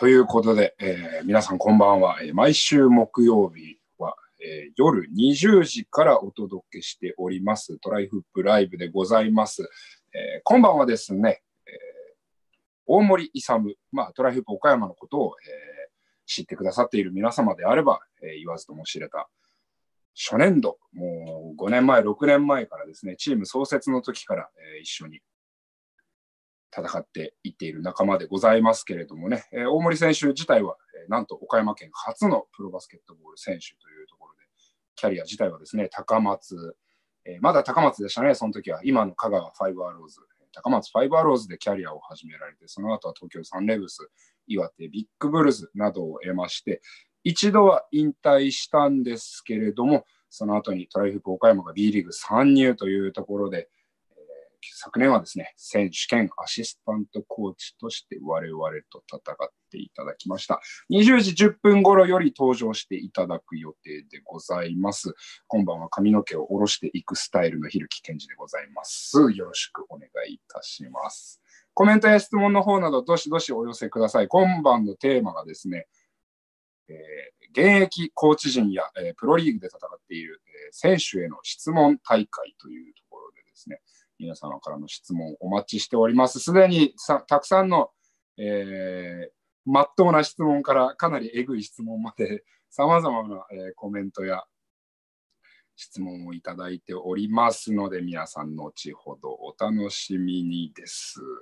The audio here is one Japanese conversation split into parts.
ということで、皆さんこんばんは。毎週木曜日は、夜20時からお届けしておりますトライフップライブでございます。今晩はですね、大森勇、トライフップ岡山のことを、知ってくださっている皆様であれば、言わずとも知れた初年度、もう5年前、6年前からですね、チーム創設の時から、一緒に戦っていっている仲間でございますけれどもね、大森選手自体は、なんと岡山県初のプロバスケットボール選手というところで、キャリア自体はですね、高松、まだ高松でしたね、その時は。今の香川ファイブアローズ、高松ファイブアローズでキャリアを始められて、その後は東京サンレブス、岩手ビッグブルズなどを得まして、一度は引退したんですけれども、その後にトライフップ岡山が B リーグ参入というところで、昨年はですね、選手兼アシスタントコーチとして我々と戦っていただきました。20時10分頃より登場していただく予定でございます。今晩は髪の毛を下ろしていくスタイルの蛭木健二でございます。よろしくお願いいたします。コメントや質問の方などどしどしお寄せください。今晩のテーマがですね、現役コーチ陣や、プロリーグで戦っている、選手への質問大会というところでですね、皆様からの質問をお待ちしております。すでにたくさんの、まっとうな質問からかなりえぐい質問まで様々な、コメントや質問をいただいておりますので、皆さん後ほどお楽しみにです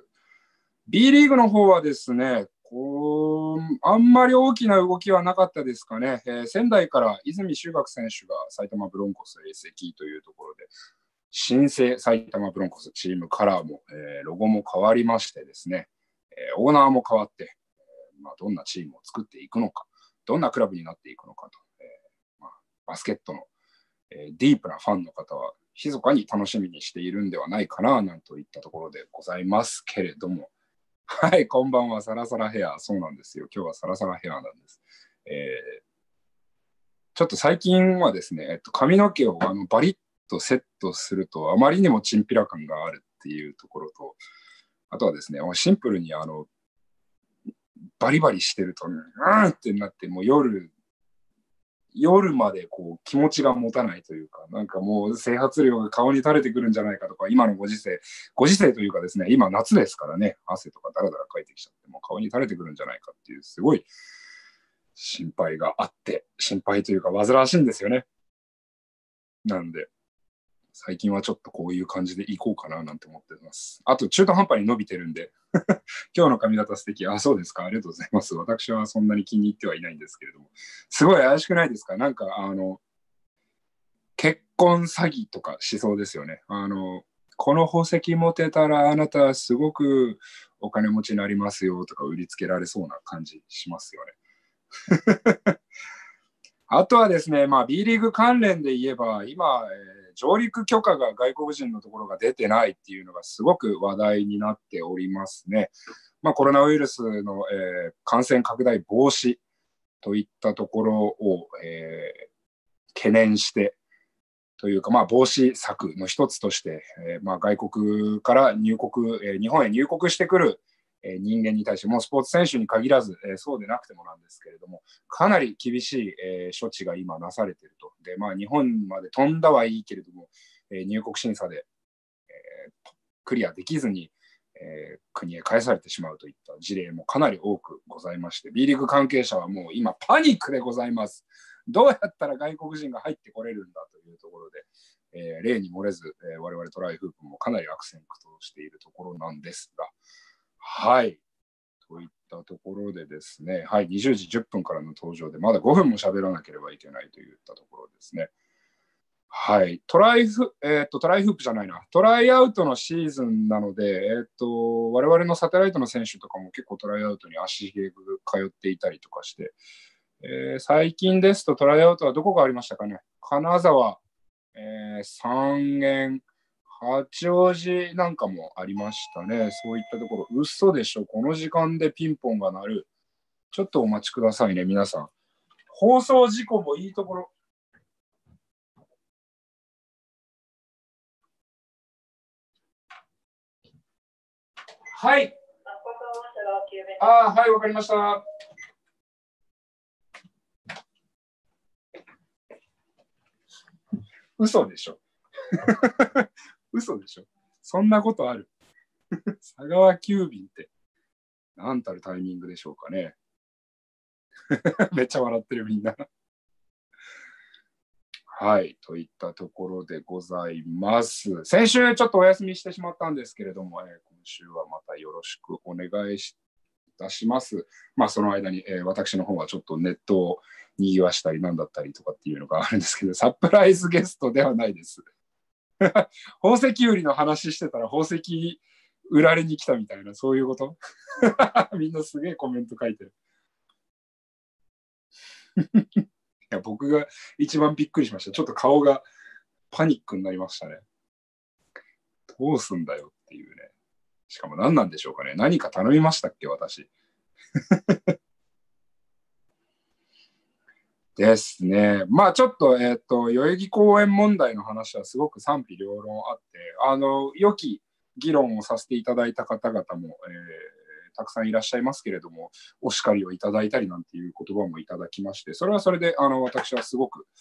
。B リーグの方はですね、あんまり大きな動きはなかったですかね。仙台から泉修学選手が埼玉ブロンコスへ移籍というところで、新生埼玉ブロンコスチームカラーも、ロゴも変わりましてですね、オーナーも変わって、どんなチームを作っていくのか、どんなクラブになっていくのかと、バスケットの、ディープなファンの方は密かに楽しみにしているんではないかな、なんといったところでございますけれども、はい、こんばんは、サラサラヘア。そうなんですよ。今日はサラサラヘアなんです。ちょっと最近はですね、髪の毛をバリッとセットするとあまりにもチンピラ感があるっていうところと、あとはですね、シンプルにバリバリしてると、ってなって、もう夜までこう気持ちが持たないというか、なんかもう整髪量が顔に垂れてくるんじゃないかとか、今のご時世というかですね、今夏ですからね、汗とかダラダラかいてきちゃって、もう顔に垂れてくるんじゃないかっていう、すごい心配があって、心配というか煩わしいんですよね。なんで、最近はちょっとこういう感じでいこうかななんて思ってます。あと、中途半端に伸びてるんで、今日の髪型素敵。あ、そうですか。ありがとうございます。私はそんなに気に入ってはいないんですけれども。すごい怪しくないですか？なんか、結婚詐欺とかしそうですよね。この宝石持てたらあなたすごくお金持ちになりますよとか売りつけられそうな感じしますよね。あとはですね、B リーグ関連で言えば、今、上陸許可が外国人のところが出てないっていうのがすごく話題になっておりますね。コロナウイルスの、感染拡大防止といったところを、懸念してというか、防止策の一つとして、外国から入国、日本へ入国してくる人間に対して、もうスポーツ選手に限らず、そうでなくてもなんですけれども、かなり厳しい、処置が今なされていると。で、日本まで飛んだはいいけれども、入国審査で、クリアできずに、国へ返されてしまうといった事例もかなり多くございまして、B リーグ関係者はもう今パニックでございます。どうやったら外国人が入ってこれるんだというところで、例に漏れず、我々トライフープもかなり悪戦苦闘しているところなんですが、はい。といったところでですね、はい、20時10分からの登場で、まだ5分も喋らなければいけないといったところですね。はい。トライフープじゃないな。トライアウトのシーズンなので、我々のサテライトの選手とかも結構トライアウトに足げく通っていたりとかして、最近ですとトライアウトはどこがありましたかね。金沢、三軒、八王子なんかもありましたね。そういったところ。嘘でしょ。この時間でピンポンが鳴る。ちょっとお待ちくださいね、皆さん。放送事故もいいところ。はい。はい、わかりました。 嘘でしょ。嘘でしょ。そんなことある。佐川急便って何たるタイミングでしょうかね。めっちゃ笑ってるみんな。はい、といったところでございます。先週ちょっとお休みしてしまったんですけれども、今週はまたよろしくお願いいたします。まあその間に、私の方はちょっとネットを賑わしたりなんだったりとかっていうのがあるんですけど、サプライズゲストではないです。宝石売りの話してたら宝石売られに来たみたいな、そういうことみんなすげえコメント書いてる。いや、僕が一番びっくりしました。ちょっと顔がパニックになりましたね。どうすんだよっていうね。しかも何なんでしょうかね。何か頼みましたっけ、私。ですね。まあちょっと、代々木公園問題の話はすごく賛否両論あって、良き議論をさせていただいた方々も、たくさんいらっしゃいますけれども、お叱りをいただいたりなんていう言葉もいただきまして、それはそれで、私はすごく、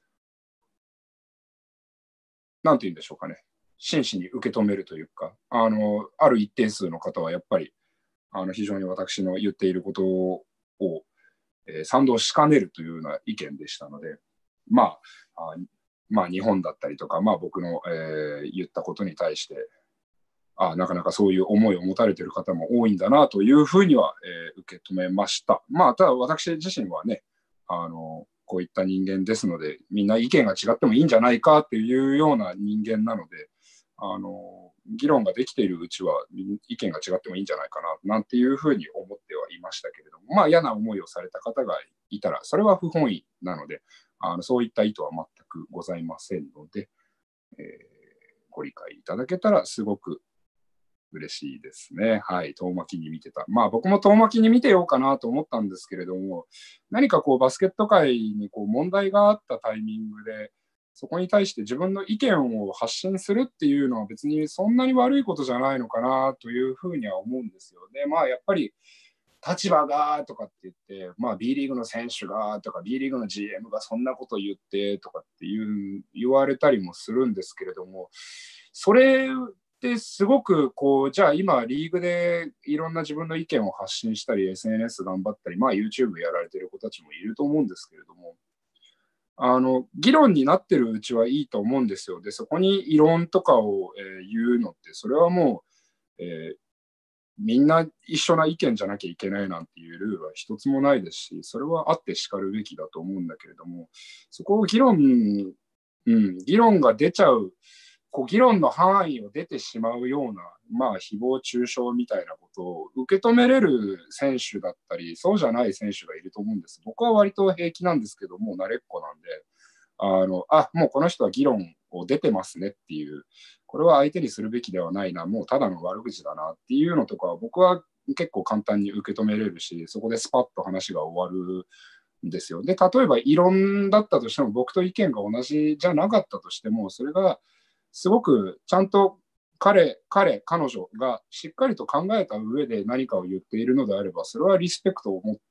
なんて言うんでしょうかね。真摯に受け止めるというか、ある一定数の方はやっぱり、非常に私の言っていることを、賛同しかねるというような意見でしたので、まあ、まあ、日本だったりとか、まあ、僕の、言ったことに対して、なかなかそういう思いを持たれている方も多いんだなというふうには、受け止めました。まあ、ただ私自身はね、こういった人間ですので、みんな意見が違ってもいいんじゃないかっていうような人間なので、議論ができているうちは意見が違ってもいいんじゃないかななんていうふうに思ってはいましたけれども、まあ嫌な思いをされた方がいたら、それは不本意なので、そういった意図は全くございませんので、ご理解いただけたらすごく嬉しいですね。はい、遠巻きに見てた。まあ僕も遠巻きに見てようかなと思ったんですけれども、何かこうバスケット界にこう問題があったタイミングで、そこに対して自分の意見を発信するっていうのは別にそんなに悪いことじゃないのかなというふうには思うんですよね。まあやっぱり立場がとかって言って、まあ B リーグの選手がとか B リーグの GM がそんなこと言ってとかって言われたりもするんですけれども、それってすごくこう、じゃあ今リーグでいろんな自分の意見を発信したり SNS 頑張ったり、まあ YouTube やられてる子たちもいると思うんですけれども、議論になってるうちはいいと思うんですよ。で、そこに異論とかを、言うのって、それはもう、みんな一緒な意見じゃなきゃいけないなんていうルールは一つもないですし、それはあってしかるべきだと思うんだけれども、そこを議論が出ちゃう、こう議論の範囲を出てしまうような、まあ、誹謗中傷みたいなことを受け止めれる選手だったり、そうじゃない選手がいると思うんです。僕は割と平気なんですけども、慣れっこなんで、もうこの人は議論を出てますねっていう、これは相手にするべきではないな、もうただの悪口だなっていうのとか、僕は結構簡単に受け止めれるし、そこでスパッと話が終わるんですよ。で、例えば異論だったとしても、僕と意見が同じじゃなかったとしても、それがすごくちゃんと彼女がしっかりと考えた上で何かを言っているのであれば、それはリスペクトを持って、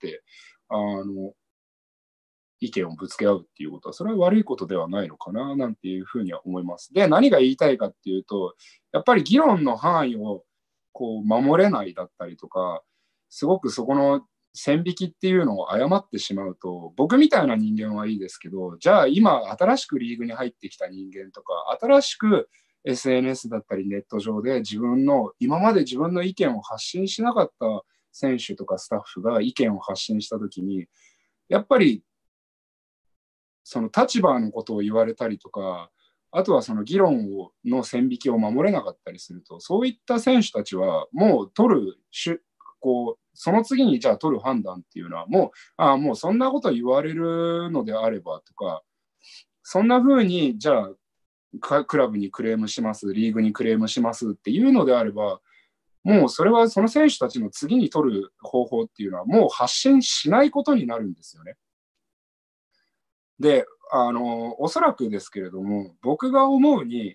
意見をぶつけ合うっていうことは、それは悪いことではないのかな、なんていうふうには思います。で、何が言いたいかっていうと、やっぱり議論の範囲をこう守れないだったりとか、すごくそこの線引きっていうのを誤ってしまうと、僕みたいな人間はいいですけど、じゃあ今新しくリーグに入ってきた人間とか、新しく SNS だったりネット上で今まで自分の意見を発信しなかった選手とかスタッフが意見を発信したときに、やっぱりその立場のことを言われたりとか、あとはその議論の線引きを守れなかったりすると、そういった選手たちはもうその次にじゃあ取る判断っていうのはもうそんなこと言われるのであればとか、そんな風にじゃあクラブにクレームします、リーグにクレームしますっていうのであれば、もうそれはその選手たちの次に取る方法っていうのはもう発信しないことになるんですよね。で、おそらくですけれども、僕が思うに、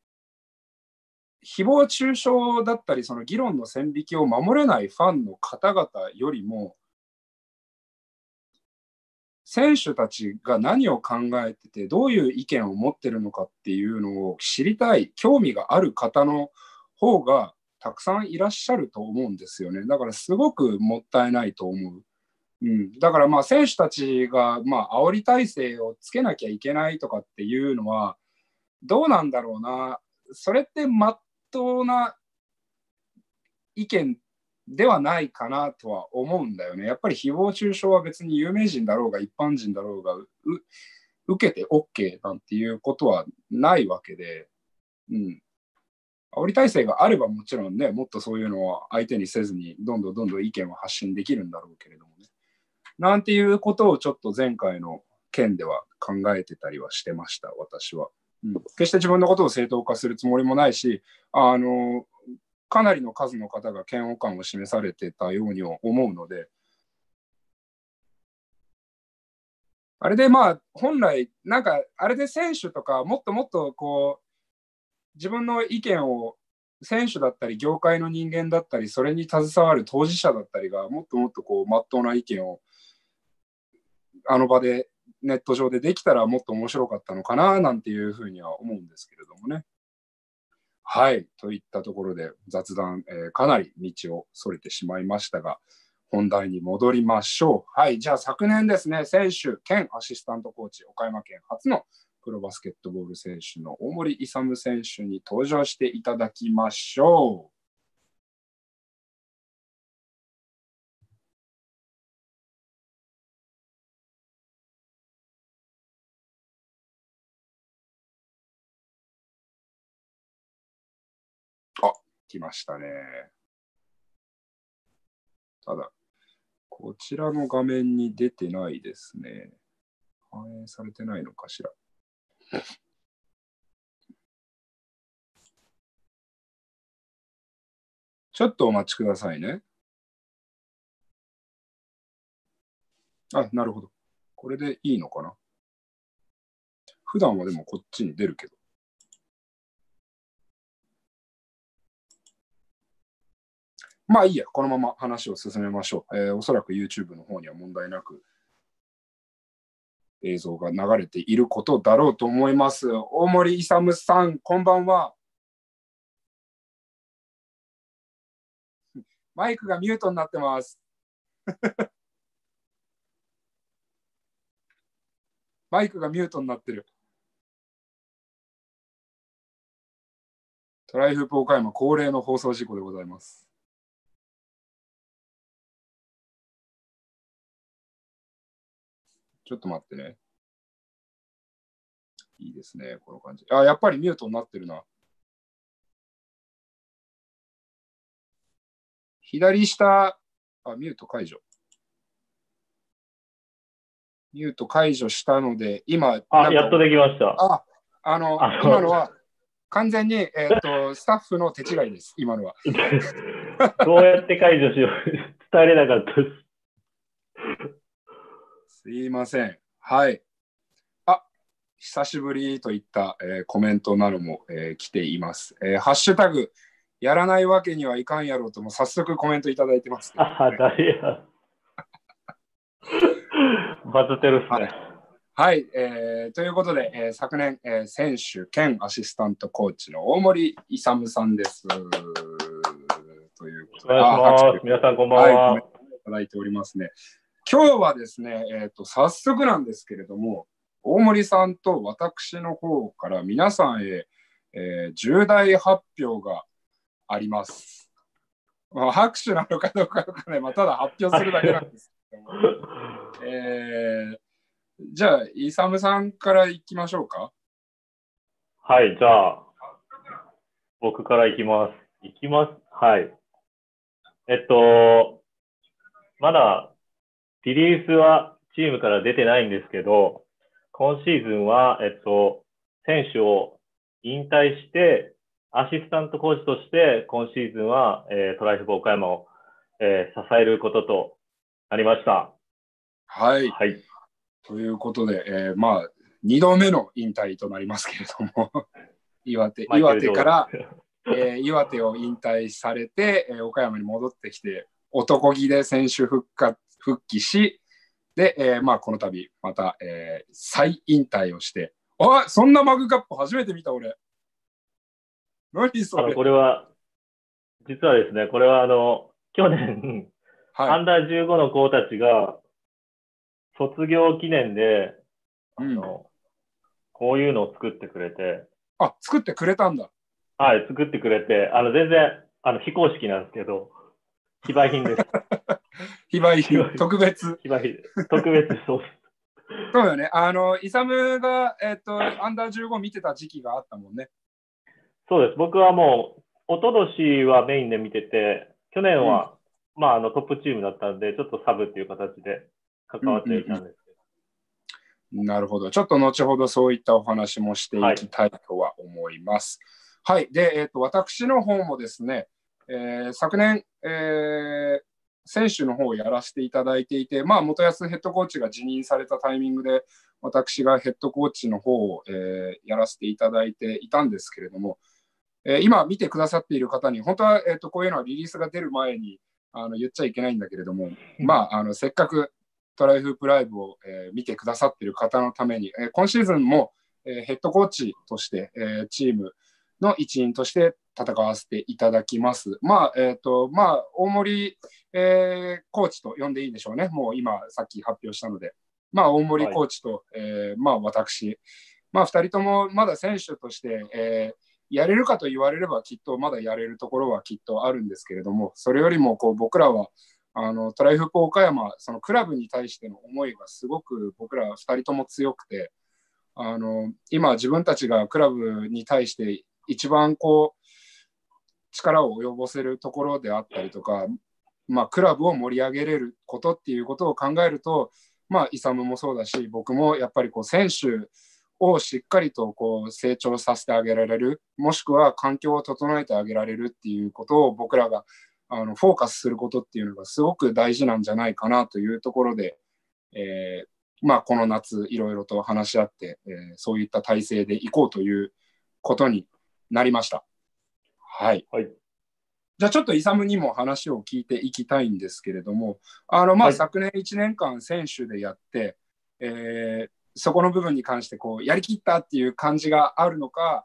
誹謗中傷だったり、その議論の線引きを守れないファンの方々よりも、 選手たちが何を考えてて、どういう意見を持ってるのかっていうのを知りたい、興味がある方の方がたくさんいらっしゃると思うんですよね。だからすごくもったいないと思う。だからまあ選手たちがまあ煽り体制をつけなきゃいけないとかっていうのはどうなんだろうな。それってまっとうな意見ではないかなとは思うんだよね。やっぱり誹謗中傷は別に有名人だろうが一般人だろうが受けて OK なんていうことはないわけで、煽り体制があればもちろんね、もっとそういうのを相手にせずにどんどん意見を発信できるんだろうけれどもね。なんていうことをちょっと前回の件では考えてたりはしてました、私は。決して自分のことを正当化するつもりもないし、かなりの数の方が嫌悪感を示されてたように思うので、あれでまあ本来なんかあれで選手とかもっともっとこう自分の意見を選手だったり業界の人間だったりそれに携わる当事者だったりがもっともっとこう真っ当な意見をあの場でネット上でできたらもっと面白かったのかななんていうふうには思うんですけれどもね。はい。といったところで雑談、かなり道をそれてしまいましたが、本題に戻りましょう。はい。じゃあ昨年ですね、選手兼アシスタントコーチ、岡山県初のプロバスケットボール選手の大森勇選手に登場していただきましょう。あ、来ましたね。ただ、こちらの画面に出てないですね。反映されてないのかしら。ちょっとお待ちくださいね。あ、なるほど。これでいいのかな。普段はでもこっちに出るけど。まあいいや、このまま話を進めましょう。おそらく YouTube の方には問題なく映像が流れていることだろうと思います。大森勇さん、こんばんは。マイクがミュートになってます。マイクがミュートになってる。トライフープ岡山恒例の放送事故でございます。ちょっと待ってね。いいですね、この感じ。あ、やっぱりミュートになってるな。左下、ミュート解除。ミュート解除したので、今、 やっとできました。 今のは完全に、スタッフの手違いです、今のは。 どうやって解除しよう伝えれなかったです。 すいません。はい。久しぶりといった、コメントなども、来ています。ハッシュタグ、やらないわけにはいかんやろうとも早速コメントいただいてますけど、ね。 誰や。バズってるっすね。 はい、ということで、昨年、選手兼アシスタントコーチの大森勇さんです。ということで、 お願いします。皆さんこんばんは。 はい、コメントいただいておりますね。今日はですね、早速なんですけれども、大森さんと私の方から皆さんへ、重大発表があります。拍手なのかどうかとかね、ただ発表するだけなんですけども。じゃあ、イサムさんからいきましょうか。 はい、じゃあ、僕からいきます。はい。まだリリースはチームから出てないんですけど、今シーズンは、選手を引退して、アシスタントコーチとして、今シーズンは、トライフボ岡山を、支えることとなりました。 はい。はい、ということで、2度目の引退となりますけれども、岩手から、岩手を引退されて、岡山に戻ってきて、男気で選手復帰し、 で、まあ、この度また、再引退をして、そんなマグカップ初めて見た俺。何それ。 これは、実はですね、これは去年、 はい、 アンダー15の子たちが、卒業記念で、こういうのを作ってくれて。 作ってくれたんだ。 はい、作ってくれて、全然、非公式なんですけど、非売品です。 非売品、特別。 非売品、特別そうです。 そうだね。イサムが、アンダー15見てた時期があったもんね。 そうです。僕はもう、一昨年はメインで見てて、去年は、まあ、トップチームだったんで、ちょっとサブっていう形で関わっていたんですけど。なるほど。ちょっと後ほどそういったお話もしていきたいとは思います。はい。で、私の方もですね、昨年、選手の方をやらせていただいていて、まあ、元安ヘッドコーチが辞任されたタイミングで、私がヘッドコーチの方を、やらせていただいていたんですけれども、今見てくださっている方に、本当は、こういうのはリリースが出る前に言っちゃいけないんだけれども、まあ、せっかくトライフープライブを、見てくださっている方のために、今シーズンも、ヘッドコーチとして、チームの一員として戦わせていただきます。まあ、まあ、大森、コーチと呼んでいいでしょうね。もう今、さっき発表したので。まあ、大森コーチと、まあ、私、まあ、2人ともまだ選手として、やれるかと言われればきっとまだやれるところはきっとあるんですけれども、それよりもこう僕らはトライフープ岡山、そのクラブに対しての思いがすごく僕ら2人とも強くて、今自分たちがクラブに対して一番こう力を及ぼせるところであったりとか、まあ、クラブを盛り上げれることっていうことを考えると、まあ、イサムもそうだし、僕もやっぱりこう選手をしっかりとこう成長させてあげられる、もしくは環境を整えてあげられるっていうことを僕らがフォーカスすることっていうのがすごく大事なんじゃないかなというところで、まあ、この夏いろいろと話し合って、そういった体制でいこうということになりました。はい。 はい、 じゃあちょっとイサムにも話を聞いていきたいんですけれども、まあ、はい、昨年1年間選手でやって、そこの部分に関してこうやりきったっていう感じがあるのか、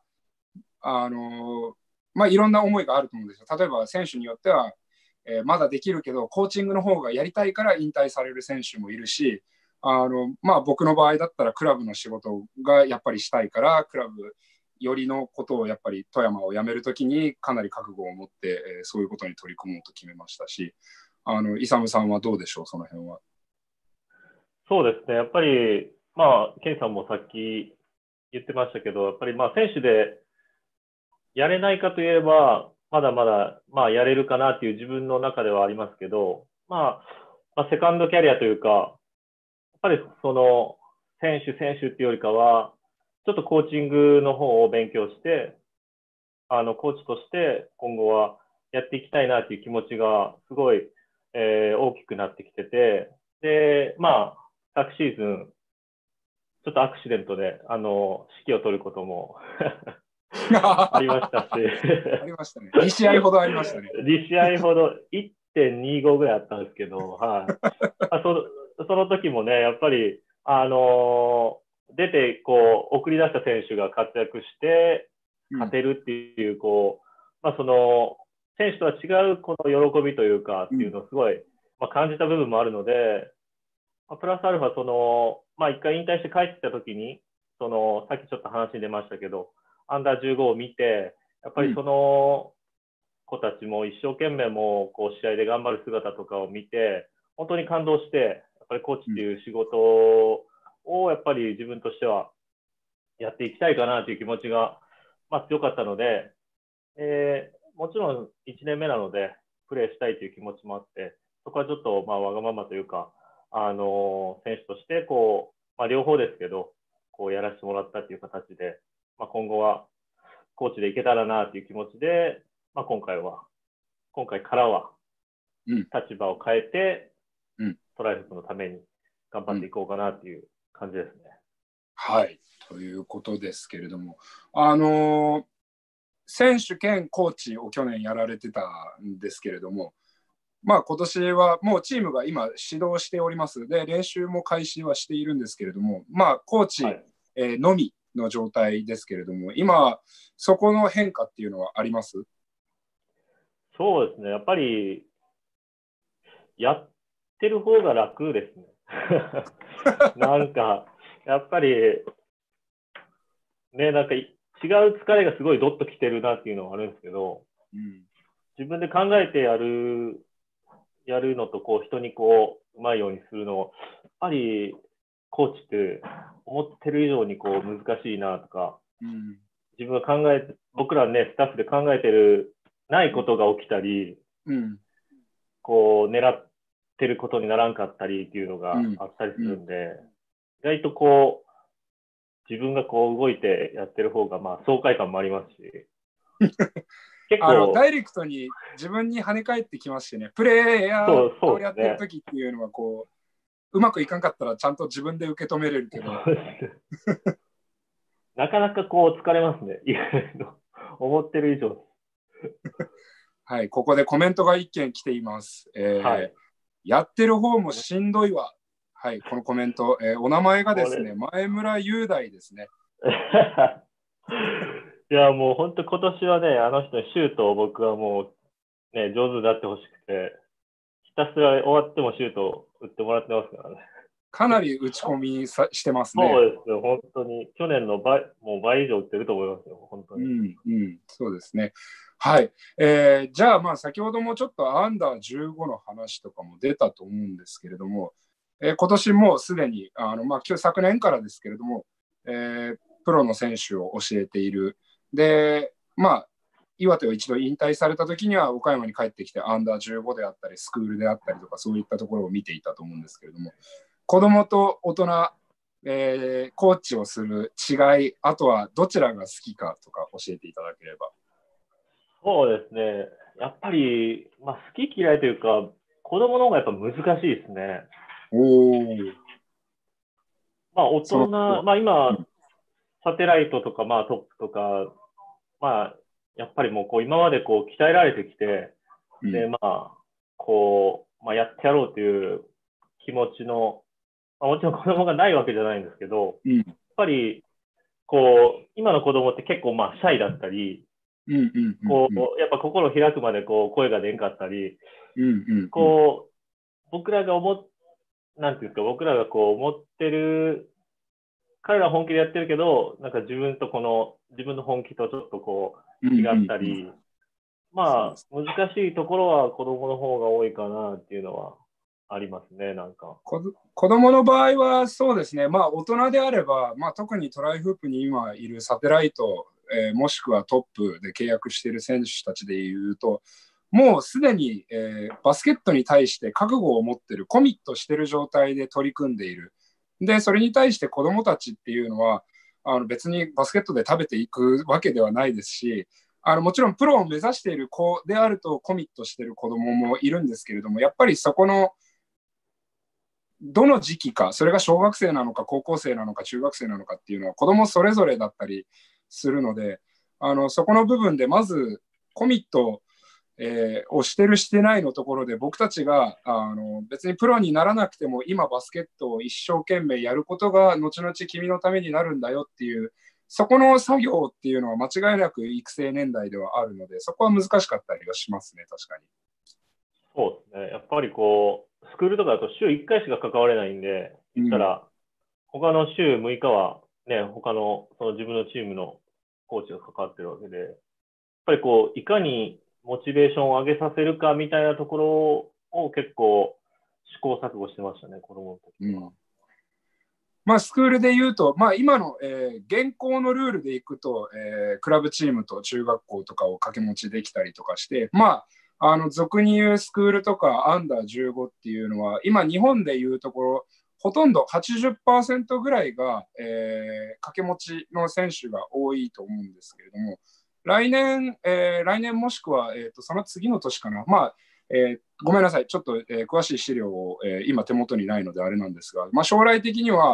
まあ、いろんな思いがあると思うんですよ。例えば選手によっては、まだできるけどコーチングの方がやりたいから引退される選手もいるし、まあ、僕の場合だったらクラブの仕事がやっぱりしたいからクラブよりのことをやっぱり富山を辞めるときにかなり覚悟を持って、そういうことに取り組もうと決めましたし、イサムさんはどうでしょう、その辺は。 そうですね、やっぱり、まあ、ケンさんもさっき言ってましたけど、やっぱりまあ選手でやれないかといえば、まだまだ、まあ、やれるかなっていう自分の中ではありますけど、まあ、セカンドキャリアというか、やっぱりその選手っていうよりかは、ちょっとコーチングの方を勉強して、コーチとして今後はやっていきたいなっていう気持ちがすごい、大きくなってきてて、で、まあ、昨シーズン、ちょっとアクシデントで、指揮を取ることもありましたしありましたね。2試合ほどありましたね。 2試合ほど、1.25 ぐらいあったんですけど、はい。その時もね、やっぱり、出て、こう、送り出した選手が活躍して、勝てるっていう、こう、まあ、その、選手とは違う、この喜びというか、っていうのをすごい、まあ、感じた部分もあるので、まあ、プラスアルファ、その、まあ、一回引退して帰ってきた時に、その、さっきちょっと話に出ましたけど、アンダー15を見て、やっぱりその子たちも一生懸命もうこう試合で頑張る姿とかを見て、本当に感動して、やっぱりコーチっていう仕事をやっぱり自分としてはやっていきたいかなという気持ちが、まあ、強かったので、もちろん1年目なのでプレーしたいという気持ちもあって、そこはちょっとまあわがままというか、選手としてこう、まあ、両方ですけど、こうやらせてもらったという形で、まあ、今後はコーチでいけたらなという気持ちで、まあ、今回からは立場を変えて、トライフルのために頑張っていこうかなという感じですね。 はい、ということですけれども、選手兼コーチを去年やられてたんですけれども、 まあ、今年はもうチームが今指導しております。で、練習も開始はしているんですけれども、まあ、コーチ、 はい。 のみの状態ですけれども、今、そこの変化っていうのはあります？ そうですね。やっぱり、やってる方が楽ですね。なんか、やっぱり、ね、なんか違う疲れがすごいどっときてるなっていうのはあるんですけど、 うん、 自分で考えてやるのと、こう、人にこう、うまいようにするの、やっぱり、コーチって思ってる以上にこう難しいなとか、 うん、 自分が僕らね、スタッフで考えてるないことが起きたり、 うん、 こう、狙ってることにならんかったりっていうのうん、 があったりすうん。 るんで、意外とこう、自分がこう動いてやってる方が、まあ、爽快感もありますし、結ダイ構、 レクトに自分に跳ね返ってきましてね、プレイヤーそうをやってるですね。 時っていうのはこう、うまくいかんかったらちゃんと自分で受け止めれるけど、 そうです。なかなかこう疲れますね。意外と思ってる以上。 はい、ここでコメントが一件来ています。 はい。 やってる方もしんどいわ。はい、このコメント、お名前がでこれ、 すね、前村雄大ですね。 いや、もう本当今年はね、あの人のシュートを僕はもうね、上手になってほしくて、ひたすら終わってもシュートを打ってもらってますからね。 かなり打ち込みしてますね。 そうですよ、本当に。去年のもう倍以上打ってると思いますよ、本当に。 うん、うん、そうですね。はい。じゃあ、まあ、先ほどもちょっとアンダー15の話とかも出たと思うんですけれども、今年もうすでに、まあ、今日昨年からですけれども、プロの選手を教えている。で、まあ、岩手を一度引退された時には岡山に帰ってきてアンダー15であったりスクールであったりとかそういったところを見ていたと思うんですけれども、子供と大人、コーチをする違い、あとはどちらが好きかとか教えていただければ。 そうですね。やっぱり、まあ、好き嫌いというか、子供の方がやっぱ難しいですね。 おお、 まあ、大その人、 心は。 まあ今、 うん、 サテライトとか、まあトップとか、まあ、やっぱりもうこう今までこう鍛えられてきて、で、 うん、 まあ、こう、まあ、やってやろうという気持ちの、まあ、もちろん子供がないわけじゃないんですけど、やっうん、 ぱり、こう、今の子供って結構まあ、シャイだったり、 うん、うん、うん、 こうん、 う、やっぱ心を開くまでこう、声が出んかったり、 うん、うん、 こう、僕らがなんていうんですか、僕らがこう思ってる、彼らは本気でやってるけど、なんか自分の本気とちょっとこうん、 う、違っうん、うん。 たり、まあ、 そうです。 難しいところは子供の方が多いかなっていうのはありますね、なんか。 子供の場合はそうですね、まあ大人であれば、まあ特にトライフープに今いるサテライト、もしくはトップで契約している選手たちでいうと、もうすでに、バスケットに対して覚悟を持っている、コミットしている状態で取り組んでいる。で、それに対して子供たちっていうのは、別にバスケットで食べていくわけではないですし、もちろんプロを目指している子であるとコミットしている子供もいるんですけれども、やっぱりそこのどの時期か、それが小学生なのか高校生なのか中学生なのかっていうのは子供それぞれだったりするので、そこの部分でまずコミット、をしてるしてないのところで僕たちが別にプロにならなくても今バスケットを一生懸命やることが後々君のためになるんだよっていうそこの作業っていうのは間違いなく育成年代ではあるのでそこは難しかったりはしますね、確かに。 そうですね。やっぱりこう、スクールとかだと週1回しか関われないんで、 うん、 言ったら、他の週6日はね、他のその自分のチームのコーチが関わってるわけで、やっぱりこう、いかにモチベーションを上げさせるかみたいなところを結構試行錯誤してましたね、子供の時は。 うん。まあ、スクールで言うと、まあ、今の、現行のルールでいくと、クラブチームと中学校とかを掛け持ちできたりとかして、まあ、俗に言うスクールとかアンダー15っていうのは、今日本で言うところ、ほとんど80%ぐらいが、掛け持ちの選手が多いと思うんですけれども、来年もしくは、その次の年かな、まあ、ごめんなさい、ちょっと、詳しい資料を、今手元にないのであれなんですが、まあ、将来的には、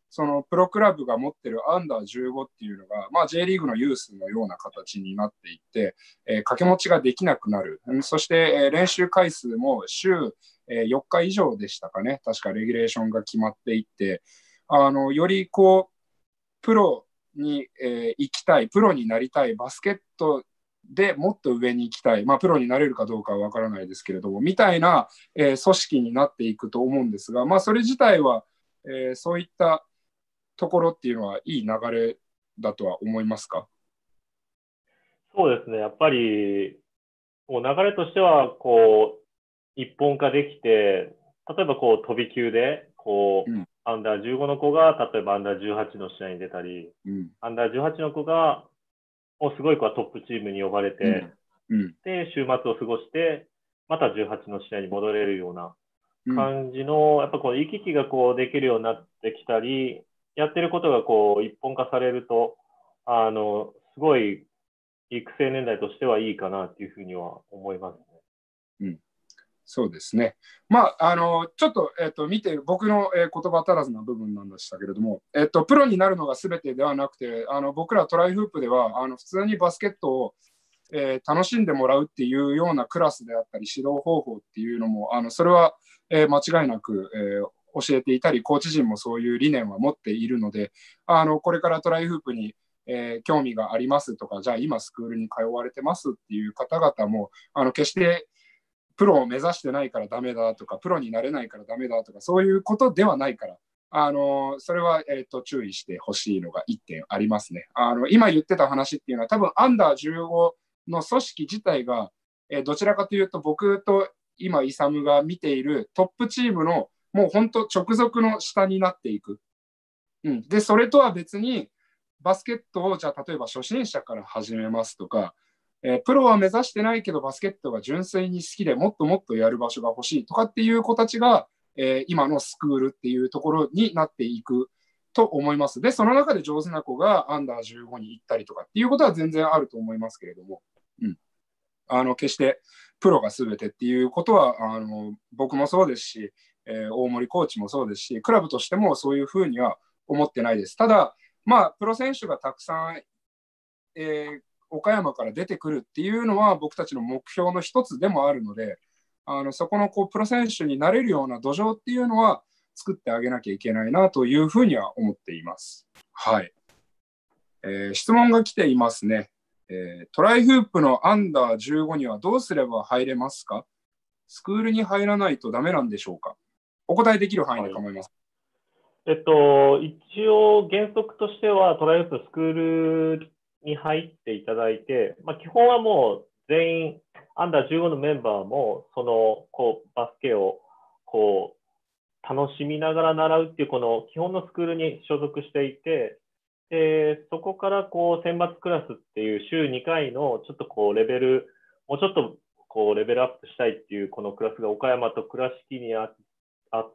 そのプロクラブが持ってるアンダー15っていうのが、まあ、J リーグのユースのような形になっていって、掛け持ちができなくなる。そして、練習回数も週、4日以上でしたかね。確かレギュレーションが決まっていって、よりこう、プロに、行きたい、プロになりたい、バスケットでもっと上に行きたい、まあ、プロになれるかどうかは分からないですけれども、みたいな、組織になっていくと思うんですが、まあ、それ自体は、そういったところっていうのはいい流れだとは思いますか？ そうですね。やっぱり、もう流れとしては、こう、一本化できて、例えばこう飛び級で、こう、 うん、 アンダー15の子が、例えばアンダー18の試合に出たり、 うん、 アンダー18の子が、もうすごい子はトップチームに呼ばれうん、 て、 うん、 で、週末を過ごして、また18の試合に戻れるようなうん、 感じの、やっぱこう行き来がこうできるようになってきたり、やってることがこう一本化されると、すごい育成年代としてはいいかなっていうふうには思いますね。 うん。そうですね。まあ、ちょっと、見て、僕の、言葉足らずな部分なんでしたけれども、プロになるのが全てではなくて、僕らトライフープでは、普通にバスケットを、楽しんでもらうっていうようなクラスであったり、指導方法っていうのも、それは、間違いなく、教えていたり、コーチ陣もそういう理念は持っているので、これからトライフープに、興味がありますとか、じゃあ今スクールに通われてますっていう方々も、決してプロを目指してないからダメだとか、プロになれないからダメだとか、そういうことではないから、それは、注意してほしいのが1点ありますね。今言ってた話っていうのは、多分アンダー15の組織自体が、どちらかというと、僕と今、イサムが見ているトップチームの、もう本当、直属の下になっていく。うん、で、それとは別に、バスケットをじゃあ例えば初心者から始めますとか、プロは目指してないけどバスケットが純粋に好きでもっともっとやる場所が欲しいとかっていう子たちが、今のスクールっていうところになっていくと思います。で、その中で上手な子がアンダー15に行ったりとかっていうことは全然あると思いますけれども、うん、決してプロが全てっていうことは僕もそうですし、大森コーチもそうですし、クラブとしてもそういうふうには思ってないです。ただ、まあ、プロ選手がたくさん、岡山から出てくるっていうのは僕たちの目標の一つでもあるので、そこのこうプロ選手になれるような土壌っていうのは作ってあげなきゃいけないなというふうには思っています。はい。質問が来ていますね。トライフープのアンダー15にはどうすれば入れますか？スクールに入らないとダメなんでしょうか？お答えできる範囲で構います。 一応原則としてはトライアウトスクールに入っていただいて、まあ、基本はもう全員アンダー15のメンバーもそのこうバスケをこう楽しみながら習うっていうこの基本のスクールに所属していて、でそこからこう選抜クラスっていう週2回のちょっとこうレベルもうちょっとこうレベルアップしたいっていうこのクラスが岡山と倉敷にあって、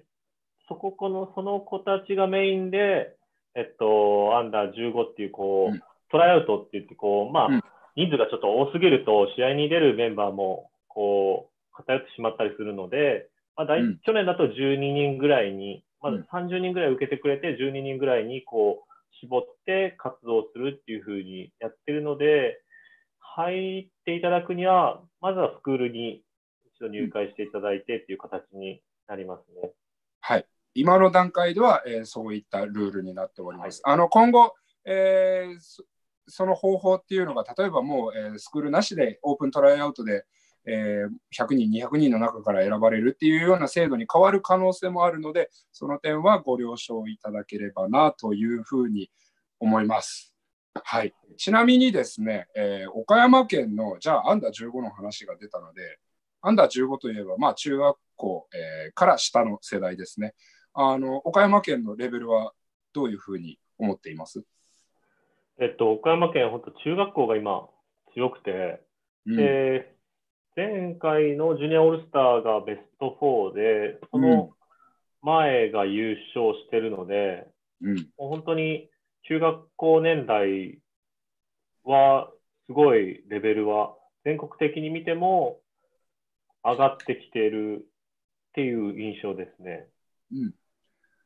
その子たちがメインで、アンダー15っていう、こう、トライアウトって言って、こう、まあ、人数がちょっと多すぎると、試合に出るメンバーも、こう、偏ってしまったりするので、まあ、去年だと12人ぐらいに、まず30人ぐらい受けてくれて、12人ぐらいに、こう、絞って活動するっていうふうにやってるので、入っていただくには、まずはスクールに一度入会していただいてっていう形になりますね。 はい。今の段階では、そういったルールになっております。はい、今後、その方法っていうのが、例えばもう、スクールなしでオープントライアウトで、100人、200人の中から選ばれるっていうような制度に変わる可能性もあるので、その点はご了承いただければなというふうに思います。はい。ちなみにですね、岡山県の、じゃあ、アンダー15の話が出たので、アンダー15といえば、まあ、中学校、から下の世代ですね。岡山県のレベルはどういうふうに思っています？ 岡山県、本当中学校が今強くて、で、前回のジュニアオールスターがベスト4で、その前が優勝してるので、もう本当に中学校年代はすごいレベルは全国的に見ても上がってきているっていう印象ですね。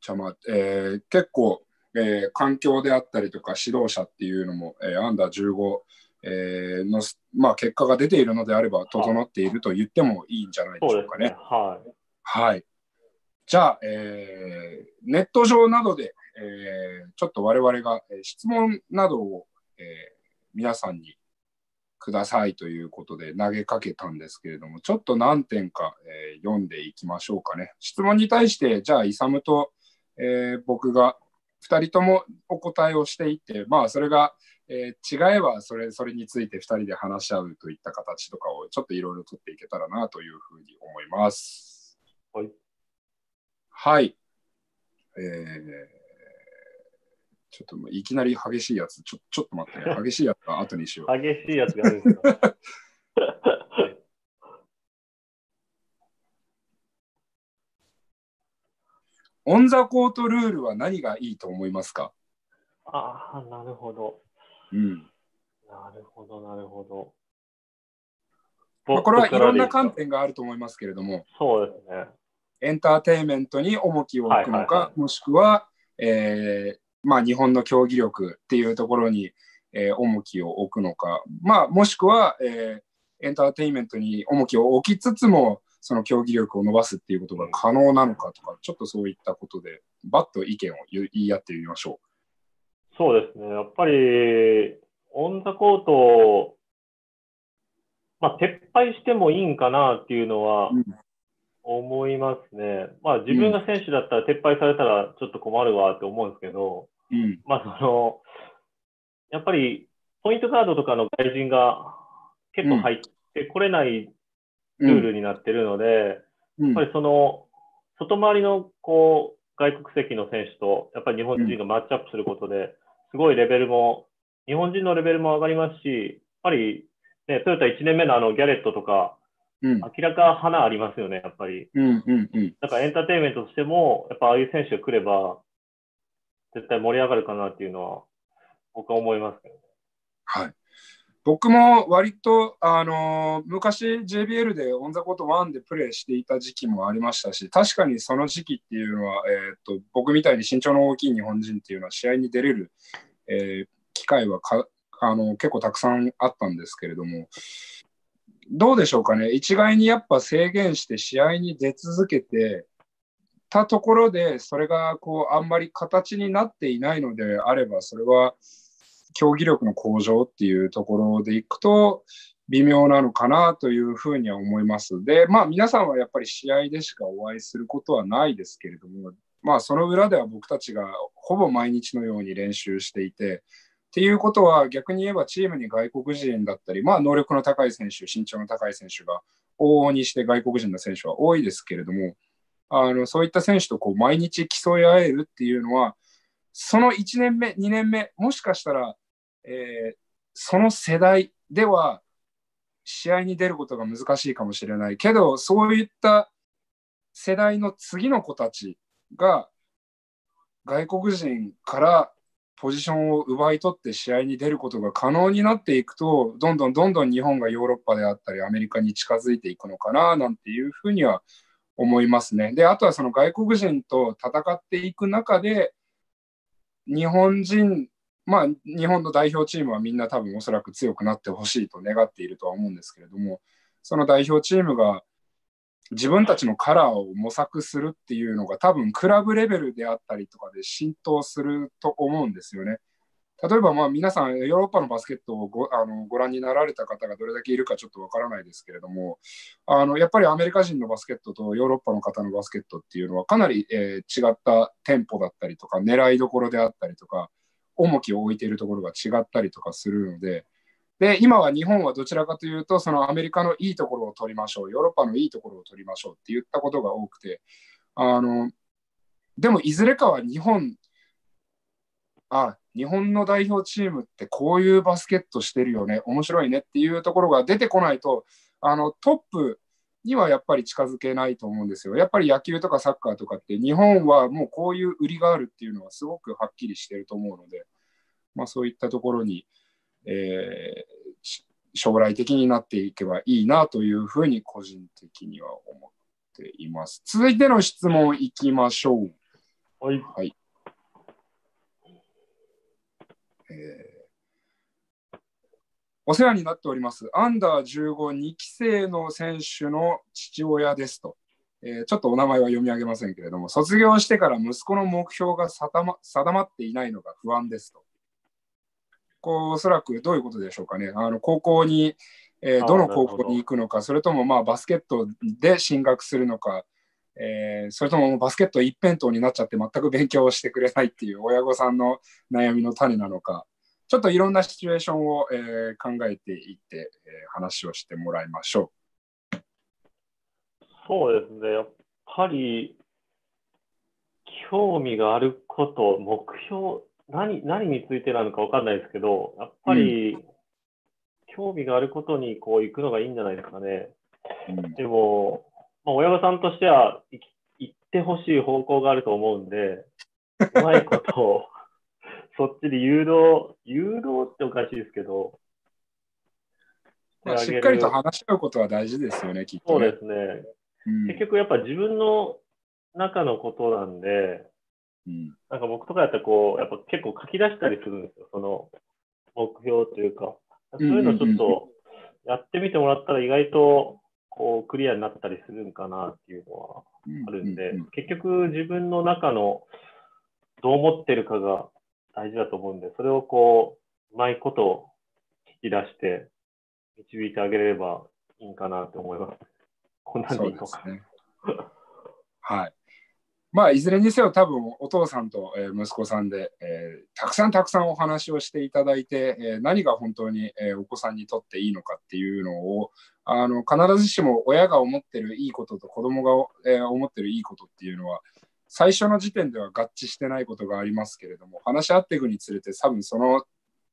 じゃあ結構、環境であったりとか指導者っていうのも、アンダー15、の、結果が出ているのであれば整っていると言ってもいいんじゃないでしょうかね。 はい。 はい。じゃあ、ネット上などで、ちょっと我々が質問などを、皆さんにくださいということで投げかけたんですけれども、ちょっと何点か、読んでいきましょうかね。質問に対して、じゃあ、イサムと、僕が2人ともお答えをしていって、それが、違えばそれについて2人で話し合うといった形とかをちょっといろいろ取っていけたらなというふうに思います。 はい。 はい。ちょっといきなり激しいやつ、ちょっと待ってね。激しいやつは後にしよう。 激しいやつがあるんですか？ オンザコートルールは何がいいと思いますか？ ああ、なるほど。 うん。 なるほど、なるほど。 これはいろんな観点があると思いますけれども、 そうですね。 エンターテインメントに重きを置くのか、もしくは、日本の競技力っていうところに、重きを置くのか、もしくは、エンターテインメントに重きを置きつつも、その競技力を伸ばすっていうことが可能なのかとか、ちょっとそういったことで、バッと意見を言い合ってみましょう。そうですね。やっぱり、オンザコート、撤廃してもいいんかなっていうのは思いますね。自分が選手だったら撤廃されたらちょっと困るわって思うんですけど、やっぱりポイントガードとかの外人が結構入ってこれないルールになってるので、やっぱりその外回りの外国籍の選手とやっぱり日本人がマッチアップすることで、すごいレベルも、日本人のレベルも上がりますし、やっぱり、ね、トヨタ1年目のギャレットとか、明らか花ありますよね、やっぱり。だからエンターテインメントとしても、やっぱああいう選手が来れば、絶対盛り上がるかなっていうのは、僕は思いますけどね。 はい。僕も割と、昔 JBL でオンザコート1でプレーしていた時期もありましたし、確かにその時期っていうのは、僕みたいに身長の大きい日本人っていうのは試合に出れる、機会は結構たくさんあったんですけれども、どうでしょうかね。一概にやっぱ制限して試合に出続けてたところで、それがあんまり形になっていないのであれば、それは競技力の向上っていうところでいくと微妙なのかなというふうには思います。で、皆さんはやっぱり試合でしかお会いすることはないですけれども、その裏では僕たちがほぼ毎日のように練習していて、っていうことは逆に言えばチームに外国人だったり、能力の高い選手、身長の高い選手が往々にして外国人の選手は多いですけれども、そういった選手と毎日競い合えるっていうのは、その1年目、2年目、もしかしたら、その世代では試合に出ることが難しいかもしれないけど、そういった世代の次の子たちが外国人からポジションを奪い取って試合に出ることが可能になっていくと、どんどん日本がヨーロッパであったりアメリカに近づいていくのかななんていうふうには思いますね。で、あとはその外国人と戦っていく中で、日本人、日本の代表チームはみんな多分おそらく強くなってほしいと願っているとは思うんですけれども、その代表チームが自分たちのカラーを模索するっていうのが多分クラブレベルであったりとかで浸透すると思うんですよね。例えば皆さんヨーロッパのバスケットをご覧になられた方がどれだけいるかちょっとわからないですけれども、やっぱりアメリカ人のバスケットとヨーロッパの方のバスケットっていうのはかなり、違ったテンポだったりとか狙いどころであったりとか重きを置いているところが違ったりとかするので、今は日本はどちらかというとそのアメリカのいいところを取りましょう、ヨーロッパのいいところを取りましょうって言ったことが多くて、でもいずれかは日本の代表チームってこういうバスケットしてるよね、面白いねっていうところが出てこないと、トップにはやっぱり近づけないと思うんですよ。やっぱり野球とかサッカーとかって日本はもうこういう売りがあるっていうのはすごくはっきりしてると思うので、そういったところに、将来的になっていけばいいなというふうに個人的には思っています。続いての質問いきましょう。 はい。 はい。お世話になっております。アンダー15、2期生の選手の父親ですと。ちょっとお名前は読み上げませんけれども、卒業してから息子の目標が定まっていないのが不安ですと。おそらくどういうことでしょうかね。高校に、どのなる高校にほど。 行くのか、それともまあバスケットで進学するのか、それともバスケット一辺倒になっちゃって全く勉強をしてくれないっていう親御さんの悩みの種なのか、ちょっといろんなシチュエーションを、考えていって、話をしてもらいましょそうですね。やっぱり、興味があること、目標、何についてなのかわかんないですけど、やっう。 ぱり、興味があることにこう行くのがいいんじゃないですかね。 うん、 でも、親御さんとしては行ってほしい方向があると思うんで、うまいことをそっちで誘導っておかしいですけど、してあしっかりとげる。 話し合うことは大事ですよね、きっとね。 そうですね。 うん、 結局やっぱ自分の中のことなんで、 うん、 なんか僕とかやったらこう、やっぱ結構書き出したりするんですよ。その目標というか。 うん、うん、 そういうのちょっうん、 とやってみてもらったら意外とこうクリアになったりするんかなっていうのはあるうん、うんで、 ん。 結局自分の中のどう思ってるかが大事だと思うんで、それをこう、うまいこと引き出して導いてあげれればいいんかなと思います。こんなんそうでいいのか。 ですね。はい。まあ、いずれにせよ多分お父さんと、息子さんで、たくさんたくさんお話をしていただいて、何が本当に、お子さんにとっていいのかっていうのを必ずしも親が思ってるいいことと子供が、思ってるいいことっていうのは最初の時点では合致してないことがありますけれども、話し合っていくにつれて多分その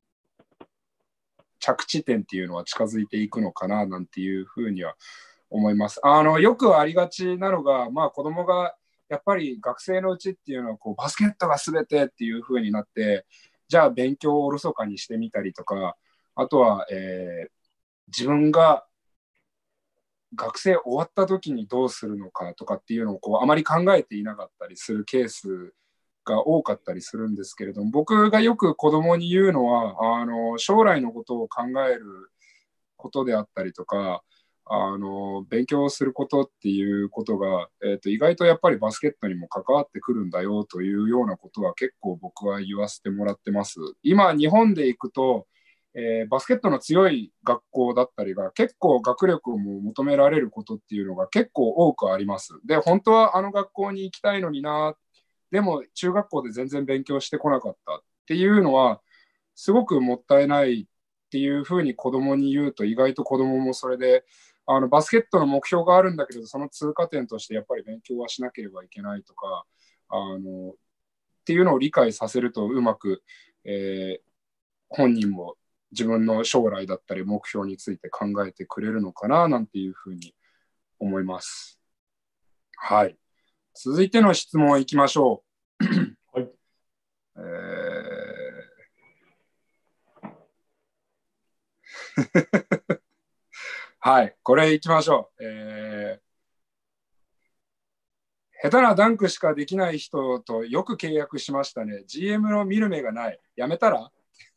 着地点っていうのは近づいていくのかななんていうふうには思います。よくありがちなのが、まあ、子供がやっぱり学生のうちっていうのはこうバスケットが全てっていう風になって、じゃあ勉強をおろそかにしてみたりとか、あとは、自分が学生終わった時にどうするのかとかっていうのをこうあまり考えていなかったりするケースが多かったりするんですけれども、僕がよく子供に言うのは将来のことを考えることであったりとか、勉強することっていうことが、意外とやっぱりバスケットにも関わってくるんだよというようなことは結構僕は言わせてもらってます。今、日本で行くと、バスケットの強い学校だったりが結構学力も求められることっていうのが結構多くあります。で、本当はあの学校に行きたいのにな、でも中学校で全然勉強してこなかったっていうのはすごくもったいないっていうふうに子供に言うと意外と子供もそれでバスケットの目標があるんだけどその通過点としてやっぱり勉強はしなければいけないとかっていうのを理解させるとうまく、本人も自分の将来だったり目標について考えてくれるのかななんていうふうに思います。はい。続いての質問いきましょはい。 う。はい、これいきましょう。下手なダンクしかできない人とよく契約しましたね。GM の見る目がない。やめたら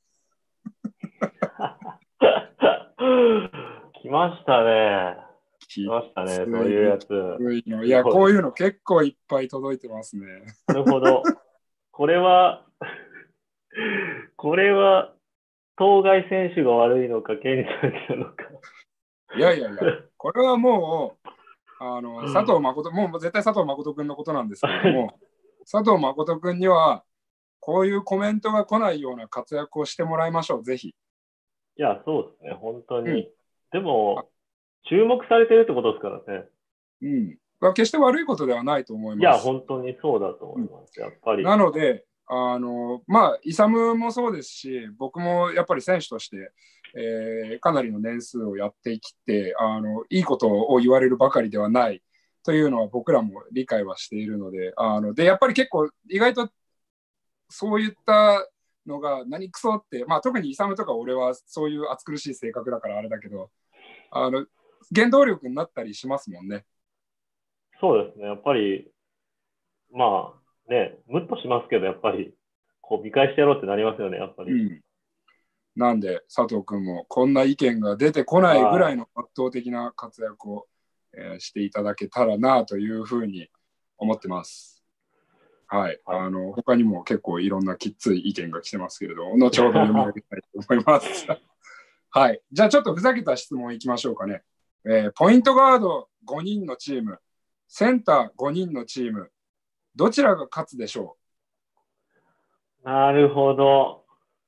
来ましたね。来きましたね。そういうつい、きやつ。 ついの。いや、 すごい。 こういうの結構いっぱい届いてますね。 なるほど。これは、これは、当該選手が悪いのか、ケニーさんなのか。 いやいやいや、これはもう、佐藤誠、もう絶対佐藤誠君のことなんですけれどはい。 も、佐藤誠君には、こういうコメントが来ないような活躍をしてもらいましょう、ぜひ。 いや、そうですね。本当うん。 に。でも、注目されてるってことですからね。 うん。決して悪いことではないと思いいや、 ます。 本当にそうだとうん。 思います。やっぱなり。 ので、まあ、イサムもそうですし、僕もやっぱり選手として、かなりの年数をやってきて、いいことを言われるばかりではないというのは僕らも理解はしているので、で、やっぱり結構意外とそういったのが何クソって、まあ、特にイサムとか俺はそういう暑苦しい性格だからあれだけど、原動力になったりしますもんね。 そうですね。やっぱり、まあ、 ね、ムッとしますけど、やっぱり、こう見返してやろうってなりますよね、やっぱり。 なんで、佐藤君もこんな意見が出てこないぐらいの圧倒的な活躍を、していただけたらなというふうに思ってます。はい。他にも結構いろんなきつい意見が来てますけれど、後ほど読み上げたいと思います。はい。じゃあちょっとふざけた質問いきましょうかね。ポイントガード5人のチーム、センター5人のチーム、どちらが勝つでしょう。なるほど。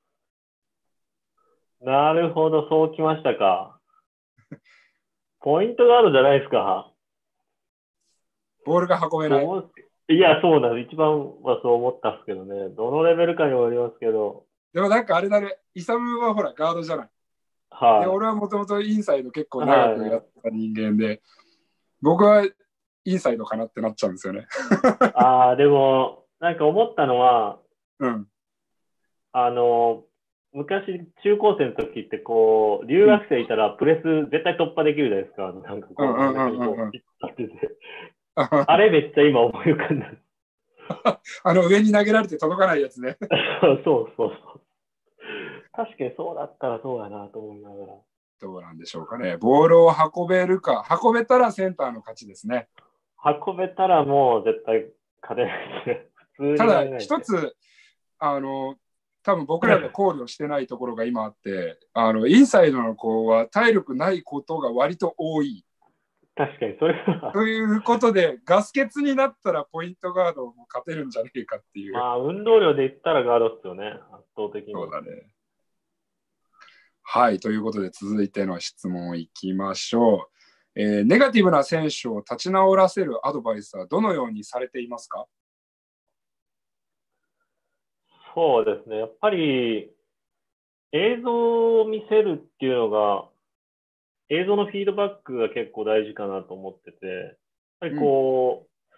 なるほど、そうきましたか。ポイントガードじゃないですか。 ボールが運べない。 いや、そうなんです。一番はそう思ったんですけどね。どのレベルかにもよりますけど。 でもなんかあれだね、イサムはほらガードじゃない。 はい。 で俺はもともとインサイド結構長くやった人間で、僕はインサイドかなってなっちゃうんですよね。 でも、なんか思ったのは、昔、中高生の時ってこう、留学生いたらプレス絶対突破できるじゃないですか。なんかこう、真ん中にこう、ピッと立ってて。あれめっちゃ今思い浮かんだ。 上に投げられて届かないやつね。 そう。確かにそうだったらそうだなと思いながら。 どうなんでしょうかね。ボールを運べるか、運べたらセンターの勝ちですね。 運べたらもう絶対勝てないです。普通にただ、一つ、多分僕らが考慮してないところが今あって、インサイドの子は体力ないことが割と多い。 確かに、それは。 ということで、ガス欠になったらポイントガードも勝てるんじゃねえかっていう。 まあ、運動量で言ったらガードっすよね、圧倒的に。 そうだね。はい、ということで続いての質問いきましょう。ネガティブな選手を立ち直らせるアドバイスはどのようにされていますか？ そうですね。やっぱり映像を見せるっていうのが、映像のフィードバックが結構大事かなと思ってて、やっぱりこう、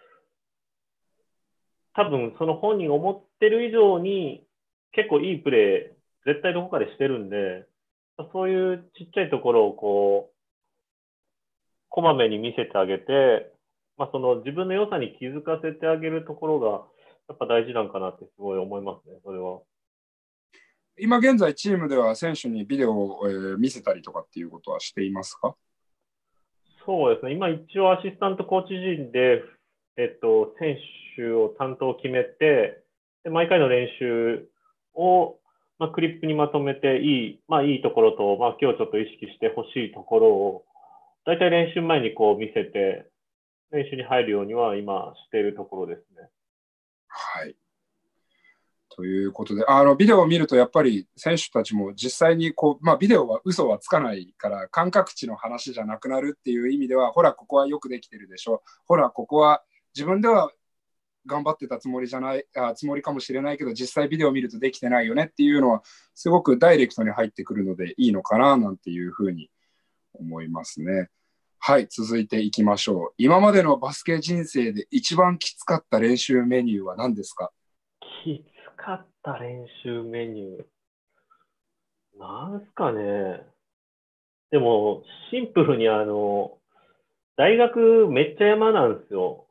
多分その本人が思ってる以上に結構いいプレー、絶対どこかでしてるんで、そういうちっちゃいところをこう、こまめに見せてあげて、その自分の良さに気づかせてあげるところが、やっぱ大事なんかなってすごい思いますね、それは。 今現在チームでは選手にビデオを、見せたりとかっていうことはしていますか？ そうですね。今一応アシスタントコーチ陣で、選手を担当を決めて、で毎回の練習を、クリップにまとめていいところと、今日ちょっと意識してほしいところを、大体練習前にこう見せて、練習に入るようには今しているところですね。 はい。ということで、ビデオを見るとやっぱり選手たちも実際にこう、ビデオは嘘はつかないから感覚値の話じゃなくなるっていう意味では、ほら、ここはよくできてるでしょ。ほら、ここは自分では頑張ってたつもりじゃない、つもりかもしれないけど、実際ビデオを見るとできてないよねっていうのは、すごくダイレクトに入ってくるのでいいのかななんていうふうに思いますね。はい、続いていきましょう。今までのバスケ人生で一番きつかった練習メニューは何ですか？ きつかった練習メニュー。なんすかね。でも、シンプルに大学めっちゃ山なんですよ。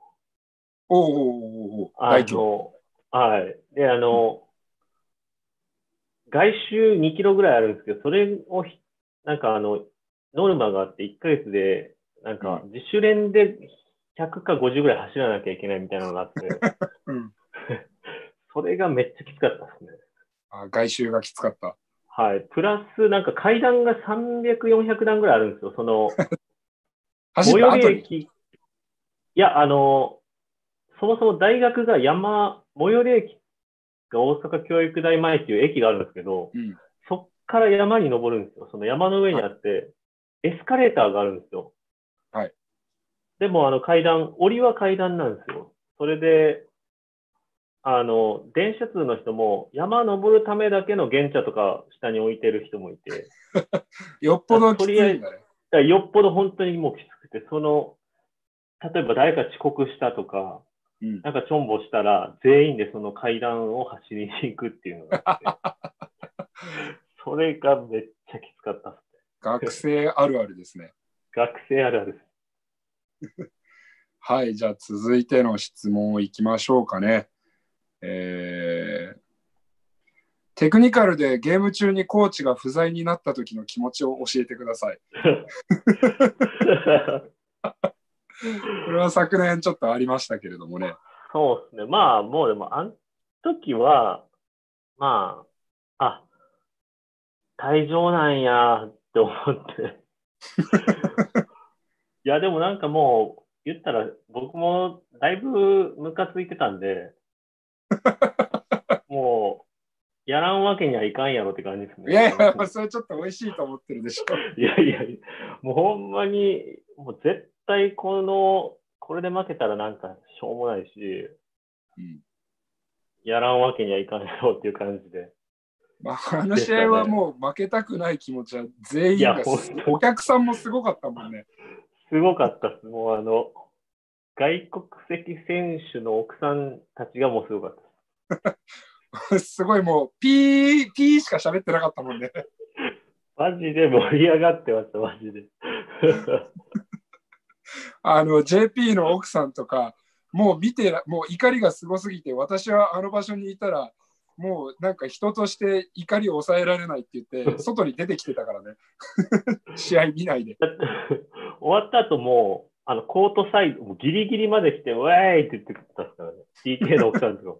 大腸。 はい。で、外周2キロぐらいあるんですけど、それをなんかノルマがあって1ヶ月で、なんか自主練で100か50ぐらい走らなきゃいけないみたいなのがあって、それがめっちゃきつかったですね。 外周がきつかった。 はい。プラス、なんか階段が300、400段ぐらいあるんですよ。その、最寄り駅。いや、そもそも大学が最寄り駅が大阪教育大前っていう駅があるんですけど、そっから山に登るんですよ。その山の上にあって、エスカレーターがあるんですよ。 はい。 でも、降りは階段なんですよ。それで、電車通の人も山登るためだけの原茶とか下に置いてる人もいて。 よっぽどきついんだね。 よっぽど本当にもうきつくて、例えば誰か遅刻したとか、なんかちょんぼしたら、全員でその階段を走りに行くっていうのがあって、それがめっちゃきつかったっすね。 学生あるあるですね。 学生あるあるです。 はい、じゃあ続いての質問をいきましょうかね。 テクニカルでゲーム中にコーチが不在になった時の気持ちを教えてください。これは昨年ちょっとありましたけれどもね。 そうですね。まあ、もうでも、あの時は、まあ、退場なんやって思って。いや、でもなんかもう、言ったら、僕もだいぶムカついてたんで、もう、やらんわけにはいかんやろって感じですね。 いやいや、それちょっと美味しいと思ってるでしょ。 いやいやいや、もうほんまに、もう絶対これで負けたらなんかしょうもないし、やらんわけにはいかんやろっていう感じで。 まあ、あの試合はもう負けたくない気持ちは全員が、お客さんもすごかったもんね。 すごかったです。もう外国籍選手の奥さんたちがもうすごかったです。すごいもう、ピーしか喋ってなかったもんね。 マジで盛り上がってました、マジで。 JP の奥さんとか、もう怒りがすごすぎて、私はあの場所にいたら、もうなんか人として怒りを抑えられないって言って、外に出てきてたからね。試合見ないで。 終わった後もコートサイド、もうギリギリまで来て、ウェーイって言ってたからね。TK の奥さんと。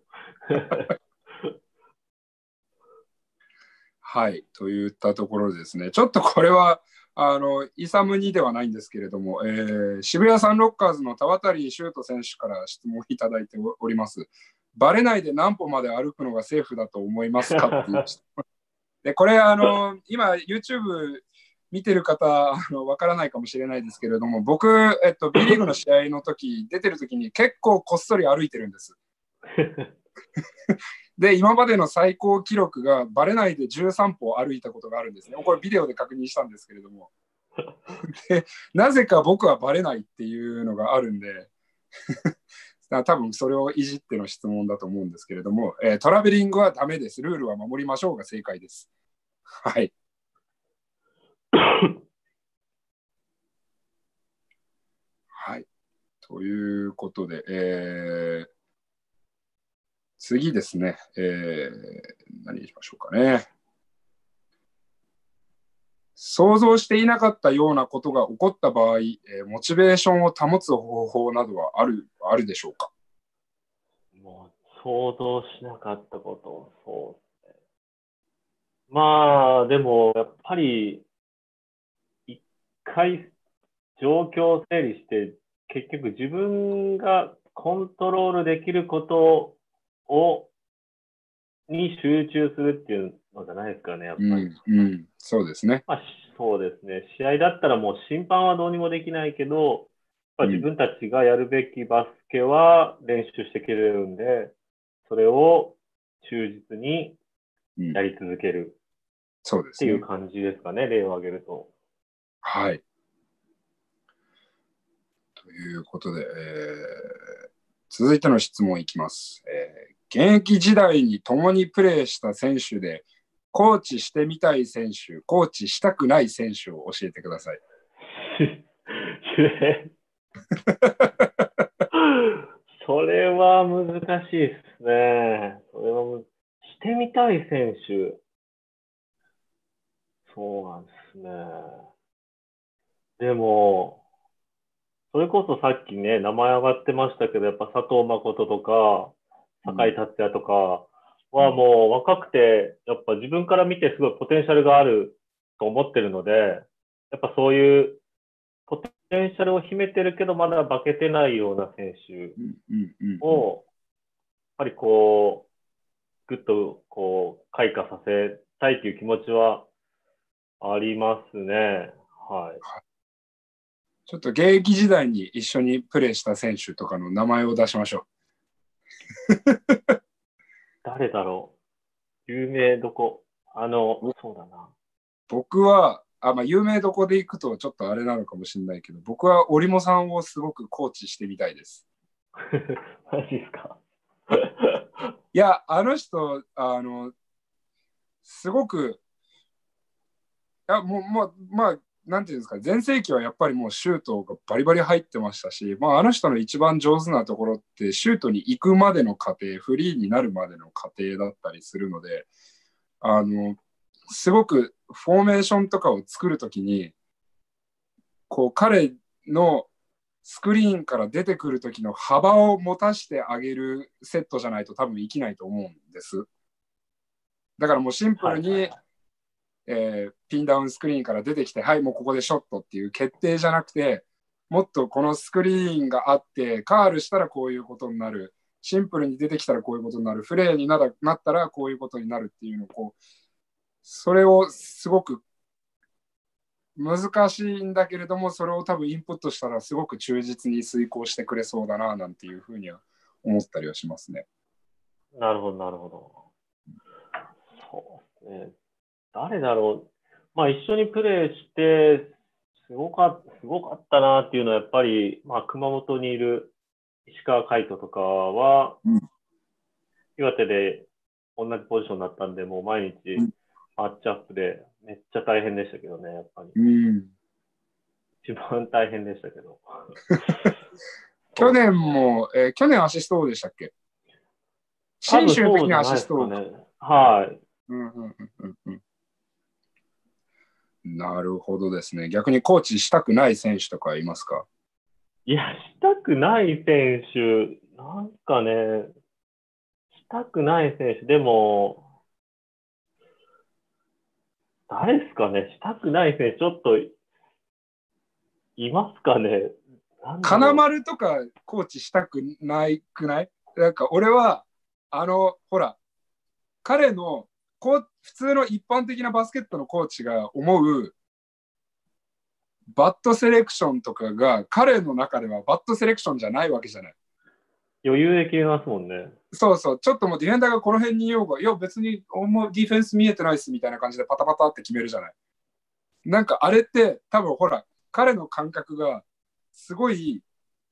はい、といったところですね。ちょっとこれは、イサムにではないんですけれども、渋谷サンロッカーズの田渡修斗選手から質問をいただいております。バレないで何歩まで歩くのがセーフだと思いますかっていう質問。で、これ、今、YouTube 見てる方、わからないかもしれないですけれども、僕、B リーグの試合の時、出てる時に結構こっそり歩いてるんです。で、今までの最高記録がバレないで13歩歩いたことがあるんですね。これビデオで確認したんですけれども。で、なぜか僕はバレないっていうのがあるんで、多分それをいじっての質問だと思うんですけれども、トラベリングはダメです。ルールは守りましょうが正解です。はい。はい。ということで、次ですね、何にしましょうかね。想像していなかったようなことが起こった場合、モチベーションを保つ方法などはあるでしょうか。 もう想像しなかったこと、そうですね。まあ、でも、やっぱり、一回状況を整理して、結局自分がコントロールできることに集中するっていうのじゃないですかね、やっぱり。 そうですね。 まあ、そうですね。試合だったらもう審判はどうにもできないけど、自分たちがやるべきバスケは練習してくれるんで、それを忠実にやり続けるっていう感じですかね、例を挙げると。 はい。ということで、続いての質問いきます。現役時代に共にプレーした選手で、コーチしてみたい選手、コーチしたくない選手を教えてください。 それは難しいですね。してみたい選手。そうなんですね。でも、それこそさっきね、名前上がってましたけど、やっぱ佐藤誠とか、酒井達也とかはもう若くて、やっぱ自分から見てすごいポテンシャルがあると思ってるので、やっぱそういうポテンシャルを秘めてるけど、まだ化けてないような選手を、やっぱりこう、ぐっとこう、開花させたいという気持ちはありますね。はい。 ちょっと現役時代に一緒にプレーした選手とかの名前を出しましょう。誰だろう。有名どこ。そうだな。 僕は、有名どこで行くとちょっとあれなのかもしれないけど、僕は織茂さんをすごくコーチしてみたいです。 マジですか。 いや、あの人、すごく、まあ、 なんていうんですか、全盛期はやっぱりもうシュートがバリバリ入ってましたし、まあ、あの人の一番上手なところってシュートに行くまでの過程、フリーになるまでの過程だったりするので、すごくフォーメーションとかを作るときに、こう彼のスクリーンから出てくるときの幅を持たせてあげるセットじゃないと多分生きないと思うんです。だからもうシンプルに、ピンダウンスクリーンから出てきて、はい、もうここでショットっていう決定じゃなくて、もっとこのスクリーンがあって、カールしたらこういうことになる、シンプルに出てきたらこういうことになる、フレーになったらこういうことになるっていうのをこう、それをすごく難しいんだけれども、それを多分インプットしたらすごく忠実に遂行してくれそうだななんていうふうには思ったりはしますね。 なるほど、なるほど。そうですね。誰だろう。まあ一緒にプレーして、すごかったなっていうのは、やっぱり、まあ熊本にいる石川海人とかは、岩手で同じポジションだったんで、もう毎日マッチアップでめっちゃ大変でしたけどね、やっぱり。一番大変でしたけど。 去年も、去年アシスト王でしたっけ？信州の時にアシスト王。 ね、はい。 なるほどですね。逆にコーチしたくない選手とかいますか？ いや、したくない選手、なんかね、したくない選手、でも、誰ですかね、したくない選手、ちょっと、いますかね。 金丸とかコーチしたくないくない？なんか俺は、ほら、彼の普通の一般的なバスケットのコーチが思うバットセレクションとかが彼の中ではバットセレクションじゃないわけじゃない。 余裕で決めますもんね。 そうそう、ちょっともうディフェンダーがこの辺にいようが、いや別にディフェンス見えてないっすみたいな感じでパタパタって決めるじゃない。なんかあれって多分ほら、彼の感覚がすごい、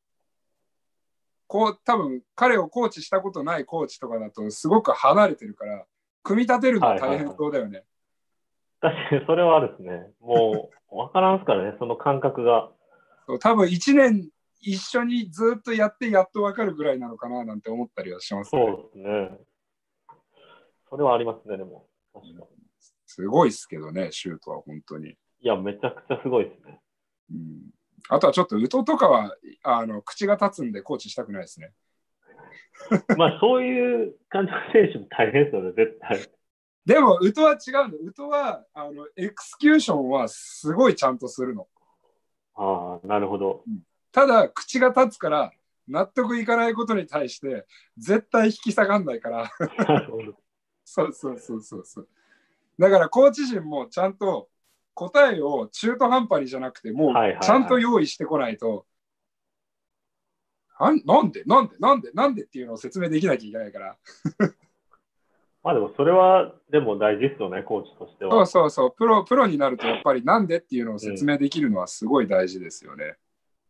こう多分彼をコーチしたことないコーチとかだとすごく離れてるから、組み立てるのは大変そうだよね。 確かにそれはあるですね。もう分からんすからね、その感覚が。 多分1年一緒にずっとやってやっと分かるぐらいなのかななんて思ったりはしますね。 そうですね。それはありますね、でも。確かにすごいっすけどね、シュートは本当に。 いや、めちゃくちゃすごいですね。 あとはちょっと宇都とかは口が立つんでコーチしたくないですね。 まあそういう感じの選手も大変ですよね、絶対。 でも宇都は違うの。宇都はエクスキューションはすごいちゃんとするの。 ああ、なるほど。 ただ口が立つから納得いかないことに対して絶対引き下がんないから。 なるほど。 そうそうそうそうそう。だからコーチ陣もちゃんと答えを中途半端にじゃなくてもうちゃんと用意してこないと、なんでっていうのを説明できなきゃいけないから。 まあでもそれはでも大事ですよね、コーチとしては。 そうそう、プロになるとやっぱりなんでっていうのを説明できるのはすごい大事ですよね。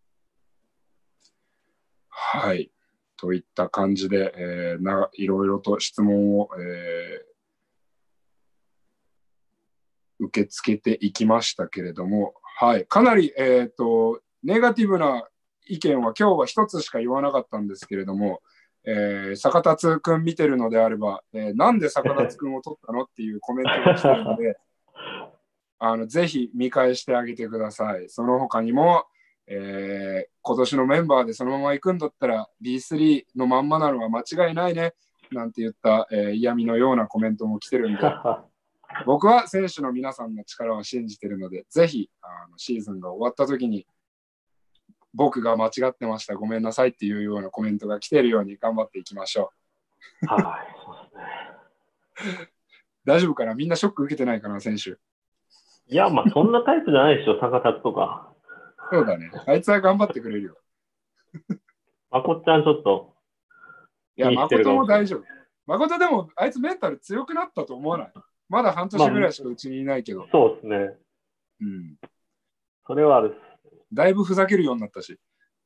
はい。といった感じで、いろいろと質問を、受け付けていきましたけれども、はい。かなり、ネガティブな意見は今日は一つしか言わなかったんですけれども、坂達くん見てるのであれば、なんで坂達くんを取ったのっていうコメントが来てるので、ぜひ見返してあげてください。その他にも、今年のメンバーでそのまま行くんだったら B3 のまんまなのは間違いないねなんて言った、嫌味のようなコメントも来てるんで、僕は選手の皆さんの力を信じてるので、ぜひシーズンが終わった時に僕が間違ってました、ごめんなさいっていうようなコメントが来てるように頑張っていきましょう。はい、そうですね。 大丈夫かな？みんなショック受けてないかな、選手。 いや、まあそんなタイプじゃないでしょ、坂達とか。 そうだね。あいつは頑張ってくれるよ。 まこっちゃんちょっと。 いや、誠も大丈夫。誠でも、あいつメンタル強くなったと思わない？まだ半年ぐらいしかうちにいないけど。 そうですね。 うん。 それはある。 だいぶふざけるようになったし。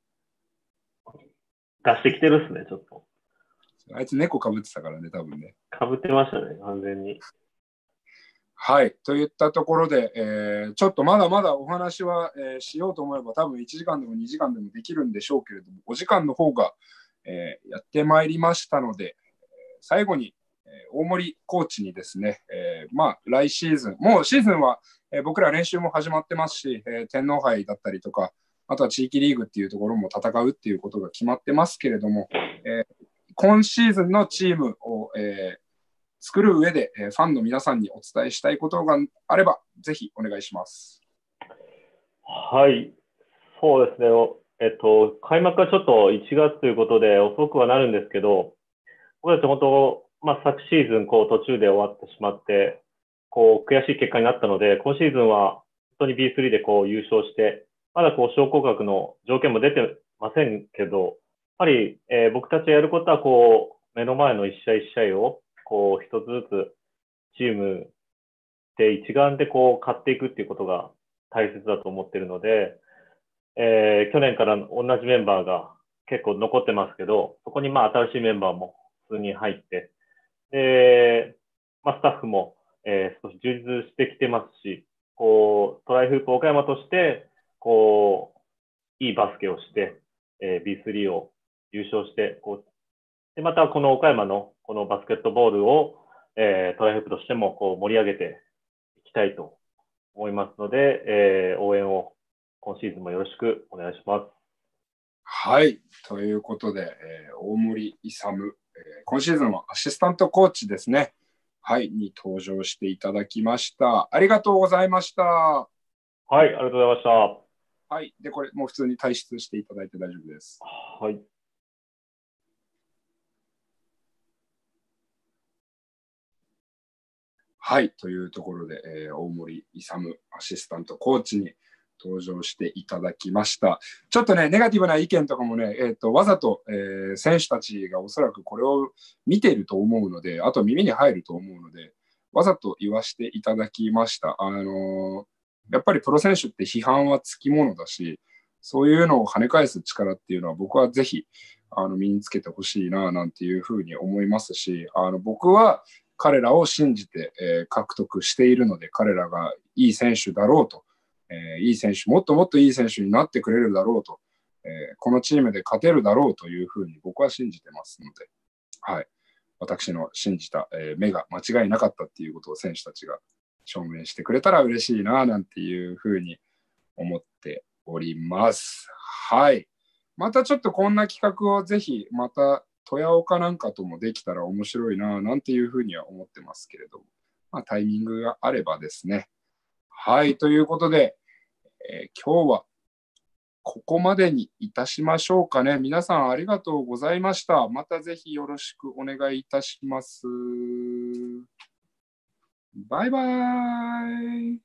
出してきてるっすね、ちょっと。 あいつ猫かぶってたからね、多分ね。 かぶってましたね、完全に。 はい。といったところで、ちょっとまだまだお話は、しようと思えば多分1時間でも2時間でもできるんでしょうけれども、お時間の方が、やってまいりましたので、最後に、大森コーチにですね、来シーズン、もうシーズンは、僕ら練習も始まってますし、天皇杯だったりとか、あとは地域リーグっていうところも戦うっていうことが決まってますけれども、今シーズンのチームを、作る上で、ファンの皆さんにお伝えしたいことがあれば、ぜひお願いします。 はい、そうですね。開幕はちょっと1月ということで遅くはなるんですけど、僕たち本当、昨シーズン途中で終わってしまって、悔しい結果になったので、今シーズンは本当に B3 で優勝して、まだ昇降格の条件も出てませんけど、やっぱり、僕たちがやることは目の前の一試合一試合を一つずつチームで一丸で勝っていくっていうことが大切だと思っているので、去年から同じメンバーが結構残ってますけど、そこに新しいメンバーも普通に入って、で、スタッフも、少し充実してきてますし、トライフープ岡山として、いいバスケをして、B3 を優勝して、で、またこの岡山のこのバスケットボールを、トライフープとしても盛り上げていきたいと思いますので、応援を今シーズンもよろしくお願いします。 はい。ということで、大森勇、今シーズンはアシスタントコーチですね。はい。に登場していただきました。ありがとうございました。はい。ありがとうございました。 はい。で、これもう普通に退出していただいて大丈夫です。 はい。 はい。というところで、大森勇アシスタントコーチに登場していただきました。ちょっとね、ネガティブな意見とかもね、わざと、選手たちがおそらくこれを見ていると思うので、あと耳に入ると思うので、わざと言わせていただきました。やっぱりプロ選手って批判はつきものだし、そういうのを跳ね返す力っていうのは僕はぜひ身につけてほしいななんていうふうに思いますし、僕は彼らを信じて、獲得しているので、彼らがいい選手だろうと、いい選手、もっともっといい選手になってくれるだろうと、このチームで勝てるだろうというふうに僕は信じてますので、はい、私の信じた、目が間違いなかったっていうことを選手たちが証明してくれたら嬉しいななんていうふうに思っております。はい。またちょっとこんな企画をぜひまた富谷岡なんかともできたら面白いななんていうふうには思ってますけれども、タイミングがあればですね。はい。ということで、今日はここまでにいたしましょうかね。皆さんありがとうございました。またぜひよろしくお願いいたします。バイバーイ。